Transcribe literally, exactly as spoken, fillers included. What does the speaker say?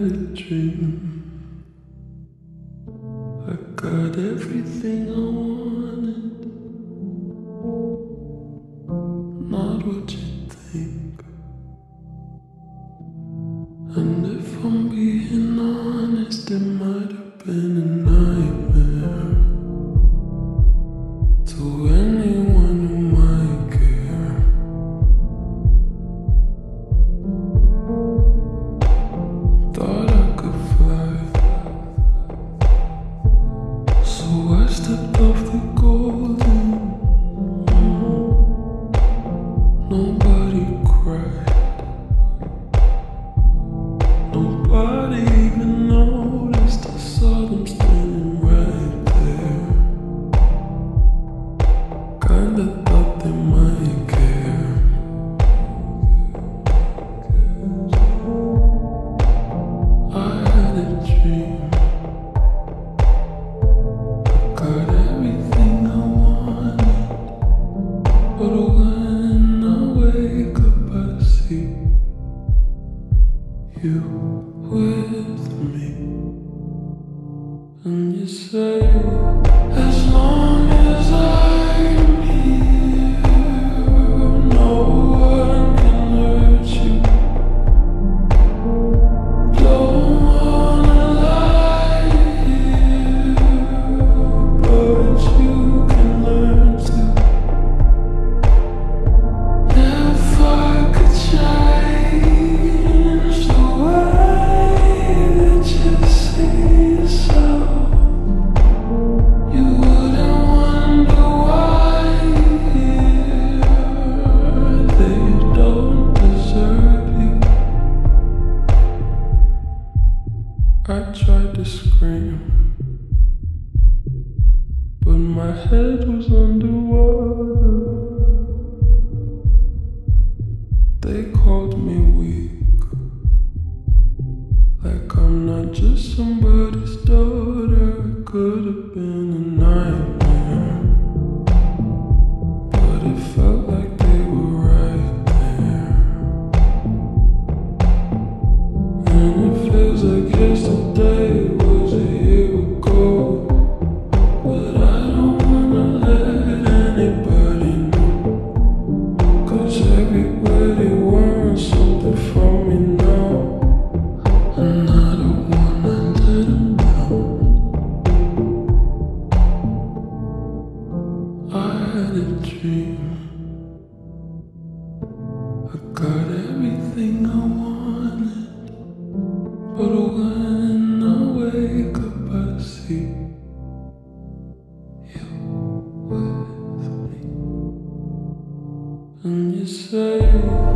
a dream. I got everything I wanted, not what you think. And if I'm being honest, it might have been a nightmare to anyone who might care. Thought I could fly, so I stepped off the golden. Nobody cried, nobody even noticed. I saw them standing right there. Kinda thought they might care. I had a dream. I got everything I wanted, but when I wake up I see you with me. And you say, as long as I'm here, no one can hurt you. Don't wanna lie here, but you can learn to. If I could change the way that you see yourself, you wouldn't wonder why they don't deserve you. I tried to scream, but my head was underwater. They called me weak, like I'm not just somebody's daughter. It could have been a nightmare, but it felt like they were right there. And it feels like yesterday was a year ago, but I don't wanna let anybody know, 'cause everybody wants something from me now, and I don't wanna let them down. I had a dream. I got everything I wanted, but when I wake up I see you with me. And you say,